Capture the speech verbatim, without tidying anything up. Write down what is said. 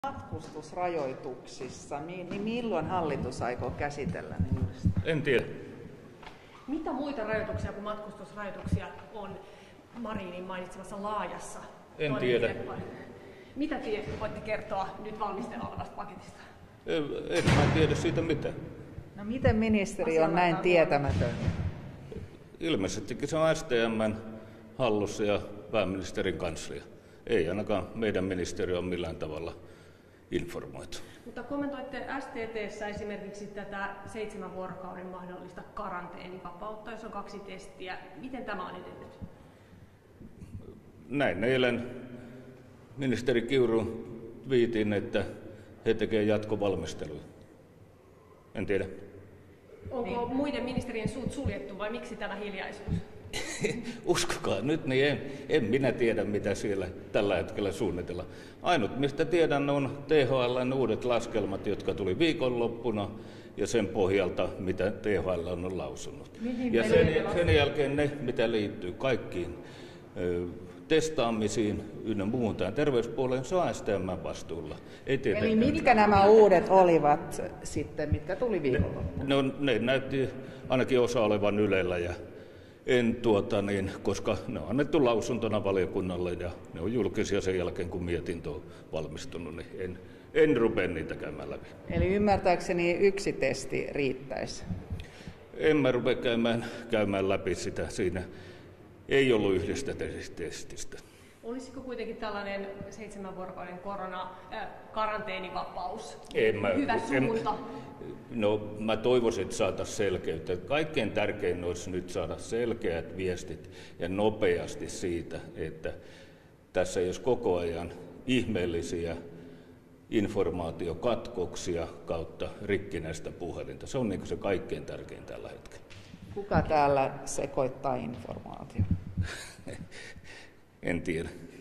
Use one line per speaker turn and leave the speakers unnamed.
Matkustusrajoituksissa, niin milloin hallitus aikoo käsitellä ne uudestaan?
En tiedä.
Mitä muita rajoituksia kuin matkustusrajoituksia on Marinin mainitsemassa laajassa?
En tiedä.
Mitä te voitte kertoa nyt valmisteilla olevasta paketista?
En, en mä tiedä siitä mitään.
No miten ministeri on näin tietämätön?
Ilmeisestikin se on S T M:n hallussa ja pääministerin kanslia. Ei ainakaan meidän ministeriö on millään tavalla informoitu.
Mutta kommentoitte S T T:ssä esimerkiksi tätä seitsemän vuorokauden mahdollista karanteenivapautta, jos on kaksi testiä. Miten tämä on edennyt?
Näin eilen ministeri Kiuru twiitin, että he tekevät jatkovalmisteluja. En tiedä.
Onko muiden ministerien suut suljettu vai miksi tämä hiljaisuus?
Uskokaa nyt, niin en, en minä tiedä, mitä siellä tällä hetkellä suunnitellaan. Ainut, mistä tiedän, on T H L:n uudet laskelmat, jotka tuli viikonloppuna, ja sen pohjalta, mitä T H L on lausunut.
Mihin
ja sen, sen jälkeen ne, mitä liittyy kaikkiin ö, testaamisiin ynnä muuhun tämän terveyspuoleen, se on S T M:n vastuulla. Ei
Eli mitkä nämä uudet olivat sitten, mitkä tuli viikonloppuna?
No, ne näytti ainakin osa olevan Ylellä, ja en tuota niin, koska ne on annettu lausuntona valiokunnalle ja ne on julkisia sen jälkeen, kun mietintö on valmistunut, niin en, en rupea niitä käymään läpi.
Eli ymmärtääkseni yksi testi riittäisi?
En mä rupea käymään, käymään läpi sitä. Siinä ei ollut yhdestä testistä.
Olisiko kuitenkin tällainen seitsemän vuorokauden korona, äh, karanteenivapaus
en mä,
hyvä suunta?
En, no mä toivoisin, että saataisiin selkeyttä. Kaikkein tärkein olisi nyt saada selkeät viestit ja nopeasti siitä, että tässä ei olisi koko ajan ihmeellisiä informaatiokatkoksia kautta rikkinäistä puhelinta. Se on niin kuin se kaikkein tärkein tällä hetkellä.
Kuka täällä sekoittaa informaatiota?
En tiedä.